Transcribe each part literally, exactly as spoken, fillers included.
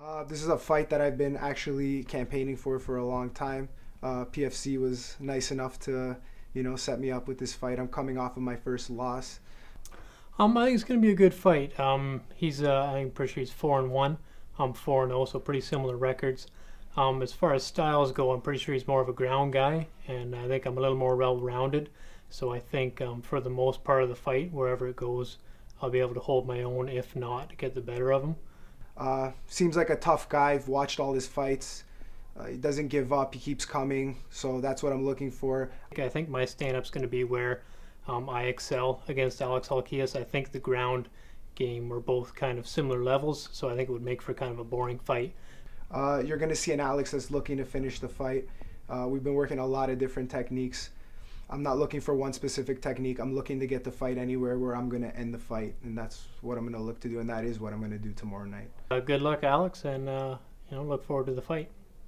Uh, this is a fight that I've been actually campaigning for for a long time. Uh, P F C was nice enough to, you know, set me up with this fight. I'm coming off of my first loss. Um, I think it's going to be a good fight. Um, he's, uh, I'm pretty sure he's four and one. I'm four and zero, so pretty similar records. Um, as far as styles go, I'm pretty sure he's more of a ground guy, and I think I'm a little more well-rounded. So I think um, for the most part of the fight, wherever it goes, I'll be able to hold my own, if not get the better of him. Uh, seems like a tough guy. I've watched all his fights. Uh, he doesn't give up. He keeps coming. So that's what I'm looking for. I think my stand-up's going to be where um, I excel against Alex Halkias. I think the ground game, we're both kind of similar levels, so I think it would make for kind of a boring fight. Uh, you're going to see an Alex that's looking to finish the fight. Uh, we've been working a lot of different techniques. I'm not looking for one specific technique. I'm looking to get the fight anywhere where I'm going to end the fight, and that's what I'm going to look to do, and that is what I'm going to do tomorrow night. Uh, good luck, Alex, and uh, you know, look forward to the fight.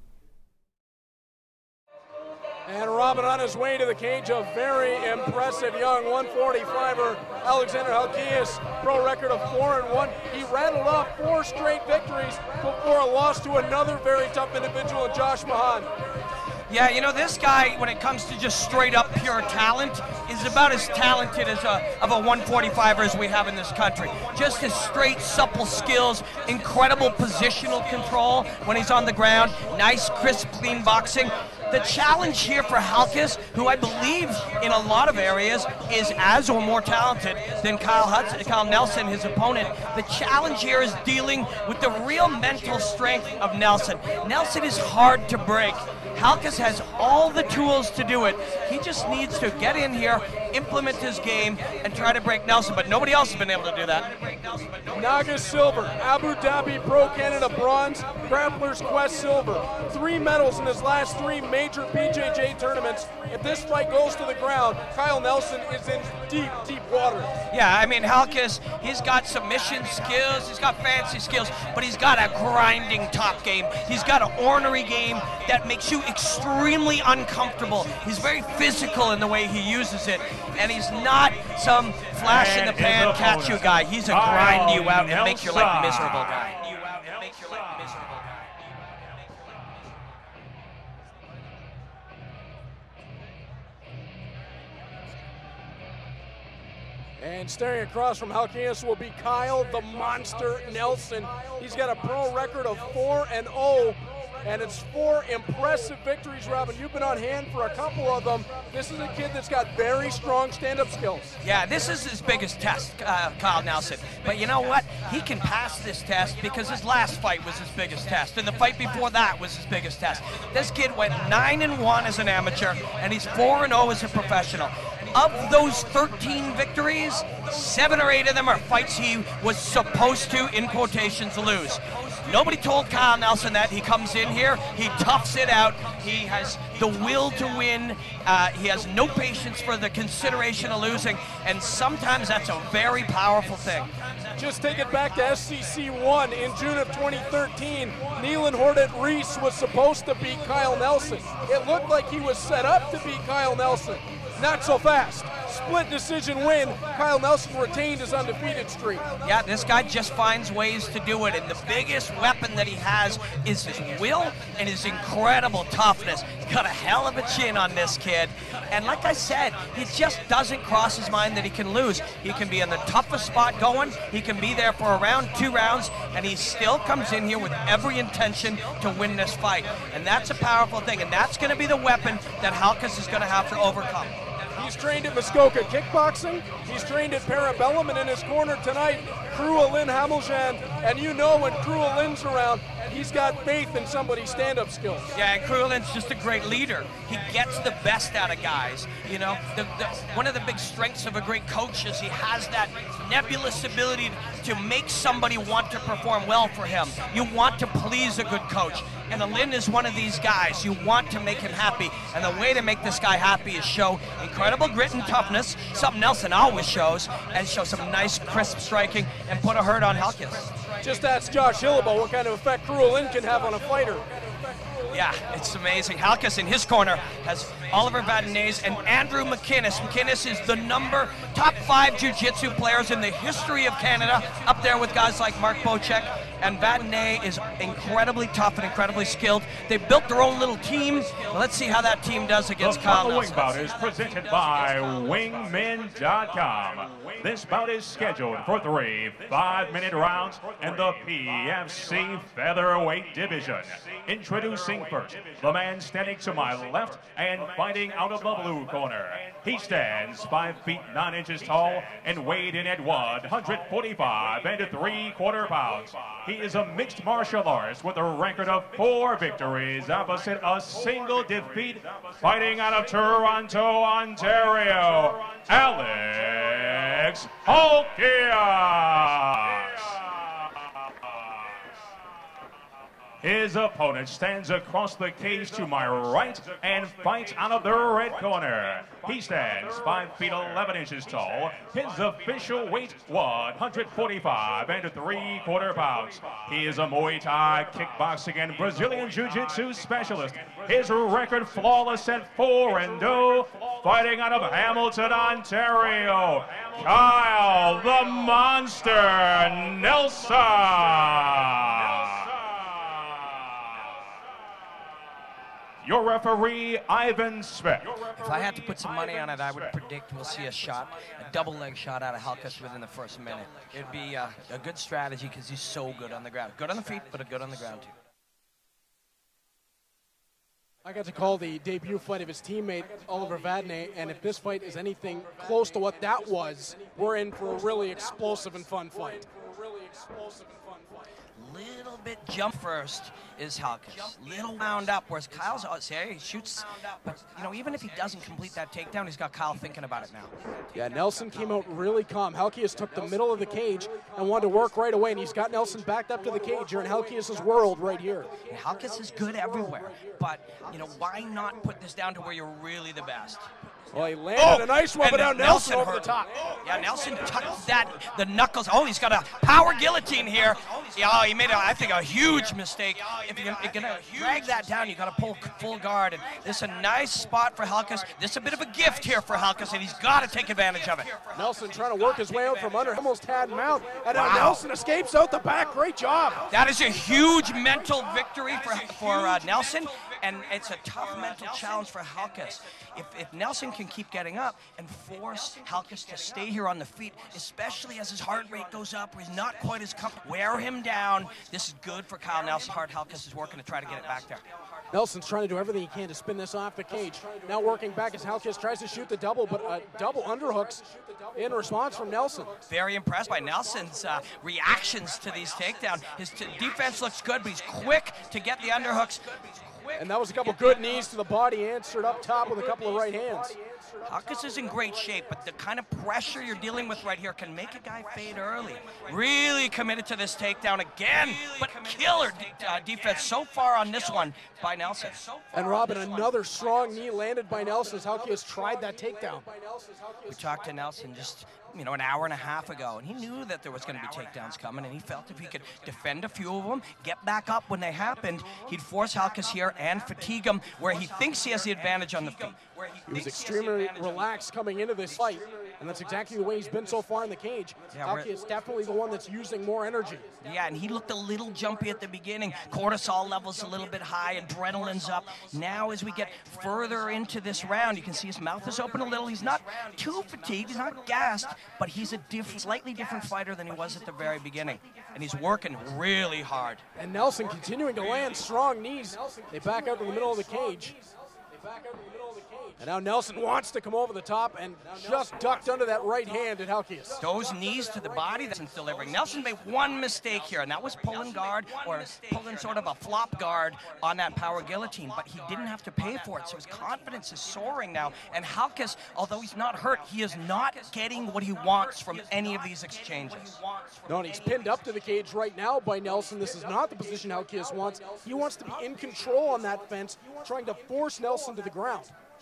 And Robin on his way to the cage, a very impressive young one forty-fiver, Alexander Halkias, pro record of four and one. He rattled off four straight victories before a loss to another very tough individual, Josh Mahan. Yeah, you know, this guy, when it comes to just straight up pure talent, is about as talented as a, of a one forty-fiver as we have in this country. Just his straight, supple skills, incredible positional control when he's on the ground, nice, crisp, clean boxing. The challenge here for Halkias, who I believe in a lot of areas is as or more talented than Kyle Hudson, Kyle Nelson, his opponent. The challenge here is dealing with the real mental strength of Nelson. Nelson is hard to break. Halkias has all the tools to do it. He just needs to get in here, implement his game, and try to break Nelson, but nobody else has been able to do that. Naga silver, Abu Dhabi Pro Canada bronze, Grappler's Quest silver. Three medals in his last three major B J J tournaments. If this fight goes to the ground, Kyle Nelson is in deep, deep water. Yeah, I mean, Halkias, he's got submission skills, he's got fancy skills, but he's got a grinding top game. He's got an ornery game that makes you extremely uncomfortable. He's very physical in the way he uses it, and he's not some flash in the pan catch you guy. He's a grind you out and make your life miserable guy. And staring across from Halkias will be Kyle the Monster Nelson. He's got a pro record of four and oh, and it's four impressive victories, Robin. You've been on hand for a couple of them. This is a kid that's got very strong stand-up skills. Yeah, this is his biggest test, uh, Kyle Nelson. But you know what? He can pass this test because his last fight was his biggest test, and the fight before that was his biggest test. This kid went nine and one as an amateur, and he's four and oh as a professional. Of those thirteen victories, seven or eight of them are fights he was supposed to, in quotations, lose. Nobody told Kyle Nelson that. He comes in here, he toughs it out, he has the will to win, uh, he has no patience for the consideration of losing, and sometimes that's a very powerful thing. Just take it back to S C C one in June of twenty thirteen. Nealon Hordet-Reese was supposed to beat Kyle Nelson. It looked like he was set up to beat Kyle Nelson. Not so fast. Split decision win. Kyle Nelson retained his undefeated streak. Yeah, this guy just finds ways to do it, and the biggest weapon that he has is his will and his incredible toughness. He's got a hell of a chin on this kid, and like I said, it just doesn't cross his mind that he can lose. He can be in the toughest spot going, he can be there for a round, two rounds, and he still comes in here with every intention to win this fight, and that's a powerful thing, and that's going to be the weapon that Halkias is going to have to overcome. He's trained at Muskoka kickboxing, he's trained at Parabellum, and in his corner tonight, Krua Lynn Hameljan. And you know when Krua Lynn's around, he's got faith in somebody's stand-up skills. Yeah, and Krua Lynn's just a great leader. He gets the best out of guys. You know, the, the, one of the big strengths of a great coach is he has that nebulous ability to make somebody want to perform well for him. You want to please a good coach. And Lynn is one of these guys. You want to make him happy. And the way to make this guy happy is show incredible grit and toughness, something Nelson always shows, and show some nice, crisp striking, and put a hurt on Halkias. Just ask Josh Hill about what kind of effect Krua Lynn can have on a fighter. Yeah, it's amazing. Halkias in his corner has Oliver Vadenez and Andrew McInnes. McInnes is the number top five jiu-jitsu players in the history of Canada, up there with guys like Mark Bocek and Vadnais is incredibly tough and incredibly skilled. They built their own little team. Let's see how that team does against Kyle The Nelson. following bout is presented by wingmen dot com. This bout is scheduled for three five-minute rounds in the P F C featherweight division. Introducing first, the man standing to my left and fighting out of the blue corner. He stands five feet nine inches tall and weighed in at one forty-five and three quarter pounds. He is a mixed martial artist with a record of four victories opposite a single defeat, fighting out of Toronto, Ontario, Alex Halkias. His opponent stands across the cage to my right and fights out of the red corner. He stands five feet eleven inches tall. His official weight, one forty-five and three quarter pounds. He is a Muay Thai, kickboxing, and Brazilian Jiu-Jitsu specialist. His record flawless at four and oh, fighting out of Hamilton, Ontario, Kyle the Monster Nelson. Your referee, Ivan Smith. If I had to put some money on it, I would predict we'll see a shot, a double leg shot out of Halkias within the first minute. It'd be uh, a good strategy because he's so good on the ground. Good on the feet, but a good on the ground too. I got to call the debut fight of his teammate, Oliver Vadnais, and if this fight is anything close to what that was, we're in for a really explosive and fun fight. Little bit jump first is Halkias. Little wound up, whereas Kyle's out there, he shoots, but you know, even if he doesn't complete that takedown, he's got Kyle thinking about it now. Yeah, Nelson came out really calm. Halkias took the middle of the cage and wanted to work right away, and he's got Nelson backed up to the cage. You're in Halkias' world right here. And Halkias is good everywhere, but you know, why not put this down to where you're really the best? Well, he landed Oh, a nice one, but now Nelson, Nelson over the top. Yeah, Nelson tucked that, the knuckles. Oh, he's got a power guillotine here. Yeah, oh, he made, a, I think, a huge mistake. If you're going to drag that down, you got to pull full guard. And this is a nice spot for Halkias. This is a bit of a gift here for Halkias, and he's got to take advantage of it. Nelson trying to work his way out from under. Almost had him out. And now Wow. Nelson escapes out the back. Great job. That is a huge mental victory for, for uh, Nelson, and it's a tough mental challenge for Halkias. If, if Nelson can keep getting up and force Halkias to stay here on the feet, especially as his heart rate goes up, where he's not quite as comfortable, wear him down. This is good for Kyle Nelson. Hard Halkias is working to try to get it back there. Nelson's trying to do everything he can to spin this off the cage. Now working back as Halkias tries to shoot the double, but uh, double underhooks in response from Nelson. Very impressed by Nelson's uh, reactions to these takedowns. His t defense looks good, but he's quick to get the underhooks. And that was a couple good knees to the body, answered up top with a couple of right hands. Halkias is in great shape, but the kind of pressure you're dealing with right here can make a guy fade early. Really committed to this takedown again, but killer uh, defense so far on this one by Nelson. And Robin, another strong knee landed by Nelson as Halkias tried that takedown. We talked to Nelson just you know, an hour and a half ago, and he knew that there was going to be takedowns coming, and he felt if he could defend a few of them, get back up when they happened, he'd force Halkias here and fatigue him where he thinks he has the advantage on the feet. He was extremely relaxed coming into this fight, and that's exactly the way he's been so far in the cage. Yeah, Halkias is definitely the one that's using more energy. Yeah, and he looked a little jumpy at the beginning. Cortisol levels a little bit high, adrenaline's up. Now as we get further into this round, you can see his mouth is open a little. He's not too fatigued, he's not gassed, but he's a diff slightly different fighter than he was at the very beginning. And he's working really hard. And Nelson continuing to land strong knees. They back out to the middle of the cage. They back out to the middle of the cage. And now Nelson wants to come over the top and just ducked under that right hand at Halkias. Those knees to the body, that's delivering. Nelson made one mistake here, and that was pulling guard or pulling sort of a flop guard on that power guillotine, but he didn't have to pay for it, so his confidence is soaring now. And Halkias, although he's not hurt, he is not getting what he wants from any of these exchanges. No, and he's pinned up to the cage right now by Nelson. This is not the position Halkias wants. He wants to be in control on that fence, trying to force Nelson to the ground.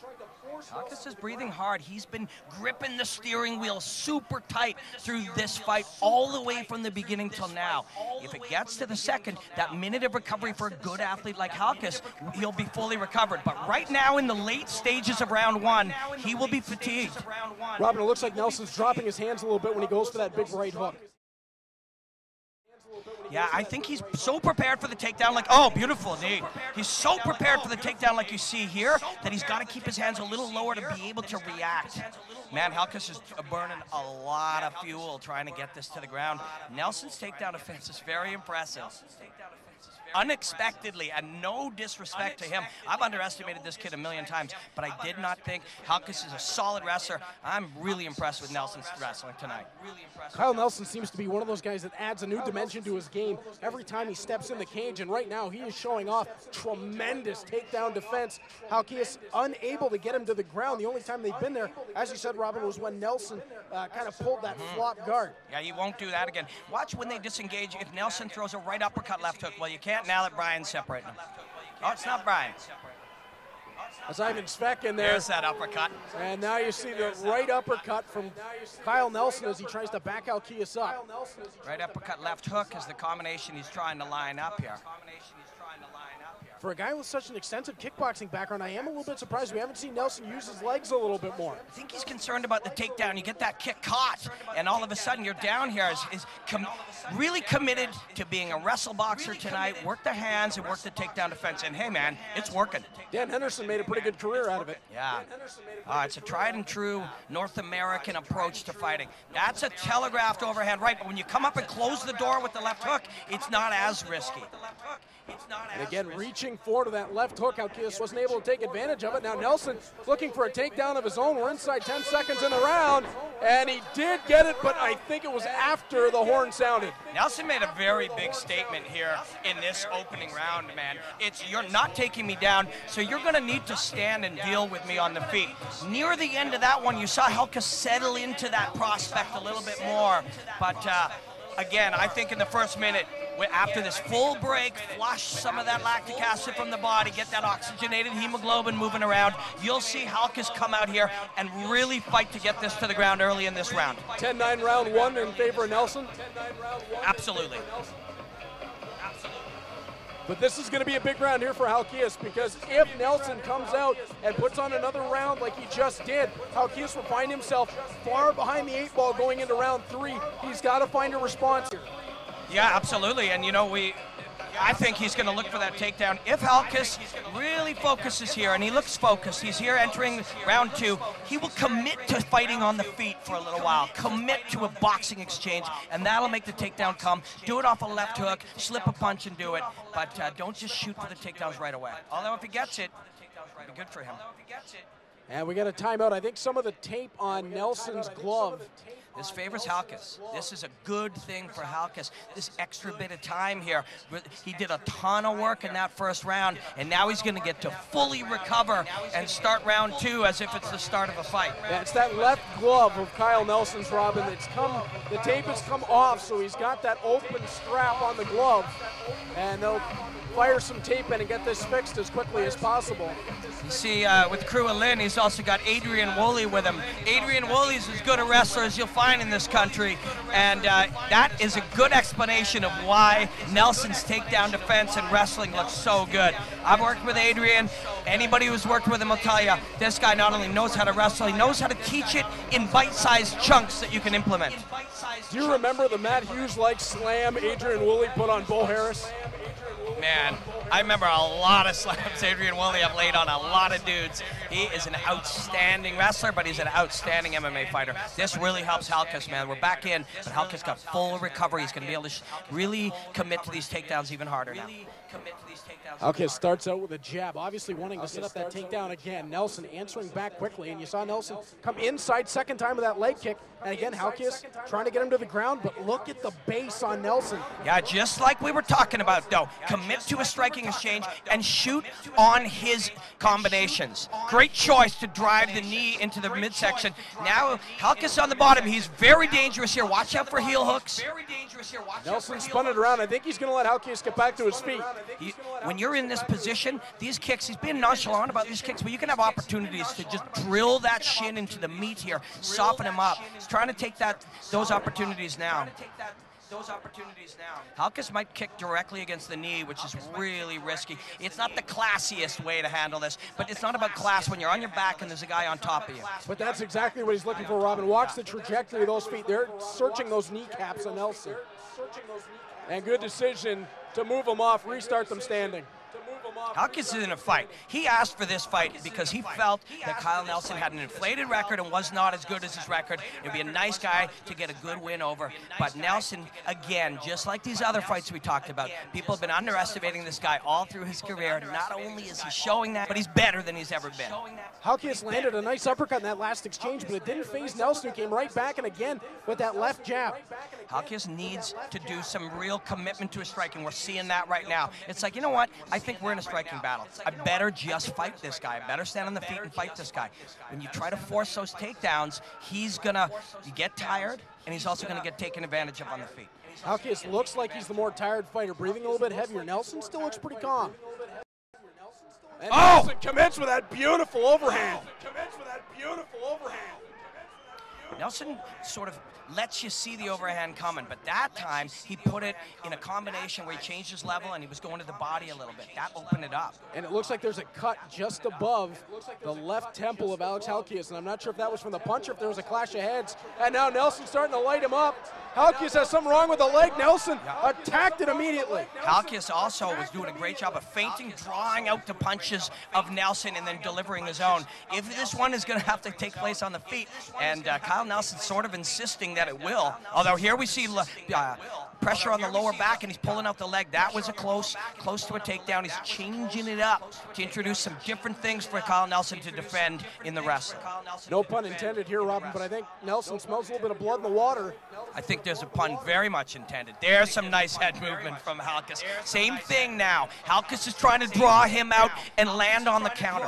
Halkias is breathing hard. He's been gripping the steering wheel super tight through this fight all the way from the beginning till now. If it gets to the second, that minute of recovery for a good athlete like Halkias, he'll be fully recovered. But right now in the late stages of round one, he will be fatigued. Robin, it looks like Nelson's dropping his hands a little bit when he goes for that big right hook. Yeah, I think he's so prepared for the takedown, like, oh, beautiful knee. He's so prepared for the takedown like you see here that he's got to keep his hands a little lower to be able to react. Man, Helkus is burning a lot of fuel trying to get this to the ground. Nelson's takedown defense is very impressive. Unexpectedly, and no disrespect to him. I've underestimated this kid a million times, but I did not think Helkus is a solid wrestler. I'm really impressed with Nelson's wrestling tonight. Really impressed. Kyle Nelson seems to be one of those guys that adds a new dimension to his game every time he steps in the cage, and right now he is showing off tremendous takedown defense. Halkias unable to get him to the ground. The only time they've been there, as you said, Robin, was when Nelson uh, kind of pulled that mm-hmm. flop guard. Yeah, he won't do that again. Watch when they disengage, if Nelson throws a right uppercut left hook. Well, you can't now that Brian's separating them. Oh, it's not Brian. As Ivan Svek in there. There's that uppercut. And now you see the right uppercut from Kyle Nelson as he tries to back Halkias up. Right uppercut, left hook is the combination he's trying to line up here. For a guy with such an extensive kickboxing background, I am a little bit surprised we haven't seen Nelson use his legs a little bit more. I think he's concerned about the takedown. You get that kick caught, and all of a sudden you're down here. Is, is com really committed to being a wrestle boxer tonight, work the hands and work the takedown defense. And hey, man, it's working. Dan Henderson made a pretty good career out of it. Yeah. Uh, it's a tried and true North American approach to fighting. That's a telegraphed overhand right, but when you come up and close the door with the left hook, it's not as risky. And again, reaching forward to that left hook, Halkias wasn't able to take advantage of it. Now Nelson looking for a takedown of his own. We're inside ten seconds in the round, and he did get it, but I think it was after the horn sounded. Nelson made a very big statement here in this opening round, man. It's, you're not taking me down, so you're going to need to stand and deal with me on the feet. Near the end of that one, you saw Helkus settle into that prospect a little bit more, but uh, again, I think in the first minute, after this full break, flush some of that lactic acid from the body, get that oxygenated hemoglobin moving around, you'll see Helkus come out here and really fight to get this to the ground early in this round. ten nine round one in favor of Nelson? Absolutely. But this is going to be a big round here for Halkias, because if Nelson comes out and puts on another round like he just did, Halkias will find himself far behind the eight ball going into round three. He's got to find a response here. Yeah, absolutely, and you know, we, I think he's going to look for that takedown. If Helkus really focuses here, and he looks focused, he's here entering round two, he will commit to fighting on the feet for a little while, commit to a boxing exchange, and that'll make the takedown come. Do it off a left hook, slip a punch and do it, but uh, don't just shoot for the takedowns right away. Although if he gets it, it'll be good for him. And we got a timeout. I think some of the tape on Nelson's glove. This favors Helkus. This is a good thing for Helkus. This extra bit of time here. He did a ton of work in that first round, and now he's going to get to fully recover and start round two as if it's the start of a fight. Yeah, it's that left glove of Kyle Nelson's, Robin. It's come, the tape has come off, so he's got that open strap on the glove, and they'll fire some tape in and get this fixed as quickly as possible. You see, uh, with Crew of Lynn, he's also got Adrian Woolley with him. Adrian Woolley's as good a wrestler as you'll find in this country, and uh, that is a good explanation of why Nelson's takedown defense and wrestling looks so good. I've worked with Adrian. Anybody who's worked with him will tell you, this guy not only knows how to wrestle, he knows how to teach it in bite-sized chunks that you can implement. Do you remember the Matt Hughes-like slam Adrian Woolley put on Bo Harris? Man, I remember a lot of slams Adrian Woolley have laid on a lot of dudes. He is an outstanding wrestler, but he's an outstanding M M A fighter. This really helps Helkus, man. We're back in, but Helkus got full recovery. He's going to be able to really commit to these takedowns even harder now. Okay, starts out with a jab, obviously wanting to set up that takedown again. Nelson answering back quickly, and you saw Nelson come inside second time with that leg kick. And again, Helkus trying to get him to the ground, but look at the base on Nelson. Yeah, just like we were talking about, though. Commit to a striking exchange and shoot on his combinations. Great choice to drive the knee into the midsection. Now, Helkus on the bottom. He's very dangerous here. Watch out for heel hooks. Nelson spun it around. I think he's going to let Helkus get back to his feet. He, when you're in this position, these kicks, he's being nonchalant about these kicks, but you can have opportunities to just drill that shin into the meat here, soften him up. He's trying to take that those opportunities now. Those opportunities now. Helkus might kick directly against the knee, which is really risky. It's not the classiest way to handle this, but it's not about class when you're on your back and there's a guy on top of you. But that's exactly what he's looking for, Robin. Watch the trajectory of those feet. They're searching those kneecaps on Nelson. Searching those kneecaps. And good decision to move them off, restart them standing. Halkias is in a fight. He asked for this fight because he felt that Kyle Nelson had an inflated record and was not as good as his record. It would be a nice guy to get a good win over. But Nelson, again, just like these other fights we talked about, people have been underestimating this guy all through his career. Not only is he showing that, but he's better than he's ever been. Halkias landed a nice uppercut in that last exchange, but it didn't phase Nelson, who came right back and again with that left jab. Halkias needs to do some real commitment to his striking. We're seeing that right now. It's like, you know what? I think we're in a striking battle. I better just fight this guy. I better stand on the feet and fight this guy. When you try to force those takedowns, he's gonna get tired, and he's also gonna get taken advantage of on the feet. Halkias looks like he's the more tired fighter, breathing a little bit heavier. Nelson still looks pretty calm. And Oh! Nelson commits with that beautiful overhand. Commits with that beautiful overhand. Nelson sort of lets you see the overhand coming, but that time he put it in a combination where he changed his level and he was going to the body a little bit. That opened it up. And it looks like there's a cut just above the left temple of Alex Halkias, and I'm not sure if that was from the punch or if there was a clash of heads. And now Nelson's starting to light him up. Halkias has something wrong with the leg. Nelson attacked it immediately. Halkias also was doing a great job of feinting, drawing out the punches of Nelson, and then delivering his own. If this one is going to have to take place on the feet, and uh, Kyle Nelson sort of insisting that it will, although here we see uh, pressure on the lower back, and he's pulling out the leg. That was a close, close to a takedown. He's changing it up to introduce some different things for Kyle Nelson to defend in the wrestling. No pun intended here, Robin, but I think Nelson smells a little bit of blood in the water. I think there's a pun very much intended. There's some nice head movement from Halkias. Same thing now. Halkias is trying to draw him out and land on the counters.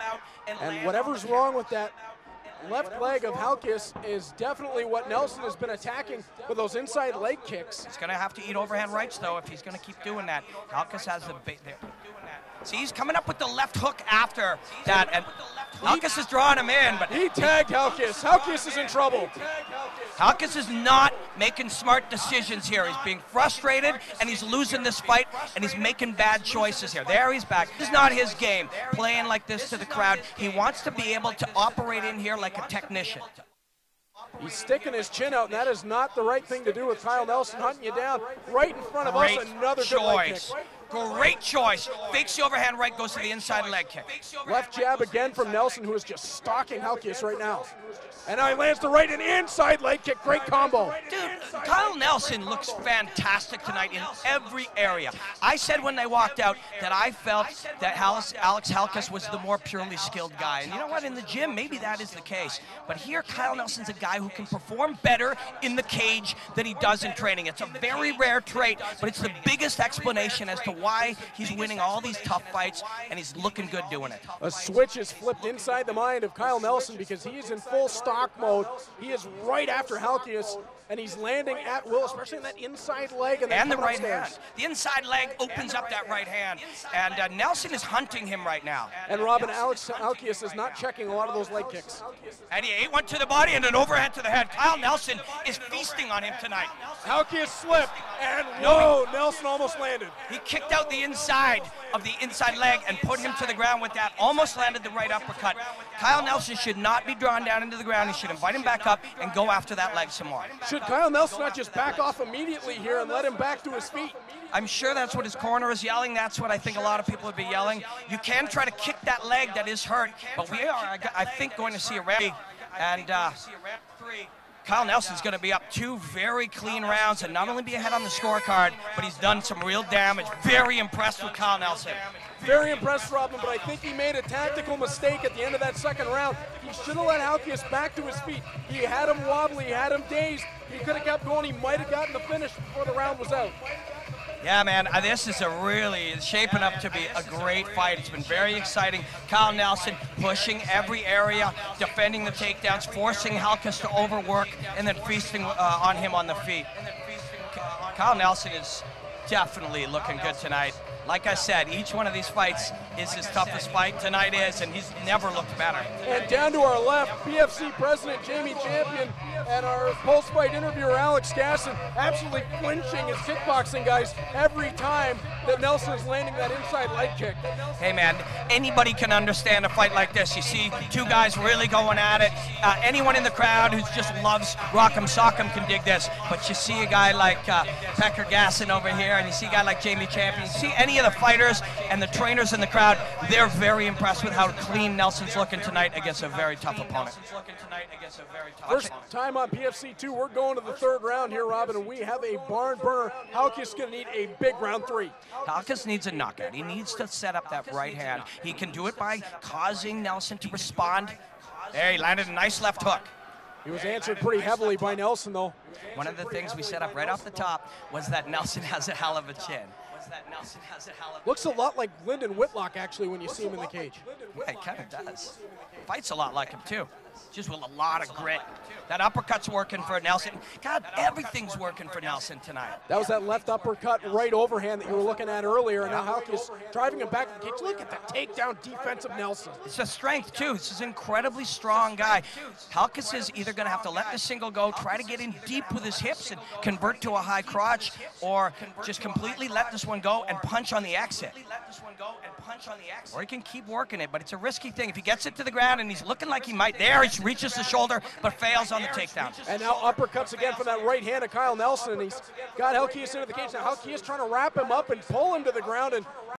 And whatever's wrong with that left leg of Halkias is definitely what Nelson has been attacking with those inside leg kicks. He's going to have to eat overhand rights, though, if he's going to keep doing that. Halkias has the bait there. See, he's coming up with the left hook after that, and Halkias is drawing him in, but He tagged Halkias. Halkias is in trouble. Halkias is not making smart decisions here. He's being frustrated, and he's losing this fight, and he's making bad choices here. There he's back. This is not his game, playing like this to the crowd. He wants to be able to operate in here like a technician. He's sticking his chin out, and that is not the right thing to do with Kyle Nelson hunting you down right in front of Great us. Another good leg kick. choice. Great choice. Fakes the overhand right, goes to the inside leg kick. Left jab again from Nelson, who is just stalking Halkias right now. And now he lands the right and inside leg kick. Great combo. Dude, Kyle Nelson looks fantastic tonight in every area. I said when they walked out that I felt that Alex, Alex Halkias was the more purely skilled guy. And you know what? In the gym, maybe that is the case. But here, Kyle Nelson's a guy who can perform better in the cage than he does in training. It's a very rare trait, but it's the biggest explanation as to why he's winning all these tough fights, and he's looking good doing it. A switch is flipped inside the mind of Kyle Nelson because he is in full stock mode. He is right after Halkias, and he's landing at will, especially in that inside leg and, And the coming right upstairs. hand. The inside leg opens up that right hand, and uh, Nelson is hunting him right now. And Robin, Alex Halkias is not checking a lot of those leg kicks. And he ate one to the body and an overhand to the head. Kyle Nelson is feasting on him tonight. Halkias slipped, and whoa, Nelson almost landed. He kicked out the inside of the inside leg and put him to the ground with that. Almost landed the right uppercut. Kyle Nelson should not be drawn down into the ground. He should invite him back up and go after that leg some more. Should Kyle Nelson not just back off immediately here and let him back to his feet? I'm sure that's what his corner is yelling. That's what I think a lot of people would be yelling. You can try to kick that leg that is hurt, but we are, I think, going to see a round. And uh, Kyle Nelson's going to be up two very clean rounds and not only be ahead on the scorecard, but he's done some real damage. Very impressed with Kyle Nelson. Very impressed, Robin, but I think he made a tactical mistake at the end of that second round. He should have let Halkias back to his feet. He had him wobbly, he had him dazed. He could have kept going. He might have gotten the finish before the round was out. Yeah, man, uh, this is a really, it's shaping up to be a great fight. It's been very exciting. Kyle Nelson pushing every area, defending the takedowns, forcing Halkias to overwork, and then feasting uh, on him on the feet. Kyle Nelson is definitely looking good tonight. Like I said, each one of these fights is his toughest fight. Tonight is, and he's never looked better. And down to our left, P F C President Jamie Champion and our post-fight interviewer Alex Gasson absolutely flinching his kickboxing guys every time that Nelson's landing that inside leg kick. Hey man, anybody can understand a fight like this. You see two guys really going at it. Uh, anyone in the crowd who just loves Rock'em Sock'em can dig this, but you see a guy like uh, Pecker Gasson over here, and you see a guy like Jamie Champion, you see any of the fighters and the trainers in the crowd, they're very impressed with how clean Nelson's looking tonight against a very tough opponent. First time on P F C two, we're going to the third round here, Robin, and we have a barn burner. Halkias going to need a big round three. Halkias needs a knockout. He needs to set up that right hand. He can do it by causing Nelson to respond. There, he landed a nice left hook. He was answered pretty heavily by Nelson, though. One of the things we set up right off the top was that Nelson has a hell of a chin. That Nelson has a hell of Looks a lot like Lyndon Whitlock, actually, when you see him in the cage. Yeah, he kind of does. Fights a lot like him, too. Just with a lot of grit. That uppercut's working for Nelson. God, everything's working for Nelson tonight. That was that left uppercut, right overhand that you were looking at earlier, and now Halkias driving him back in the cage. Look at the takedown defense of Nelson. It's a strength, too. This is an incredibly strong guy. Halkias is either going to have to let the single go, try to get in deep with his hips and convert to a high crotch, or just completely let this one go and punch on the exit. Or he can keep working it, but it's a risky thing. If he gets it to the ground and he's looking like he might, there he reaches the shoulder, but fails on the takedown. And now uppercuts again from that right hand of Kyle Nelson, and he's got Halkias into the cage. Now Halkias trying to wrap him up and pull him to the ground, and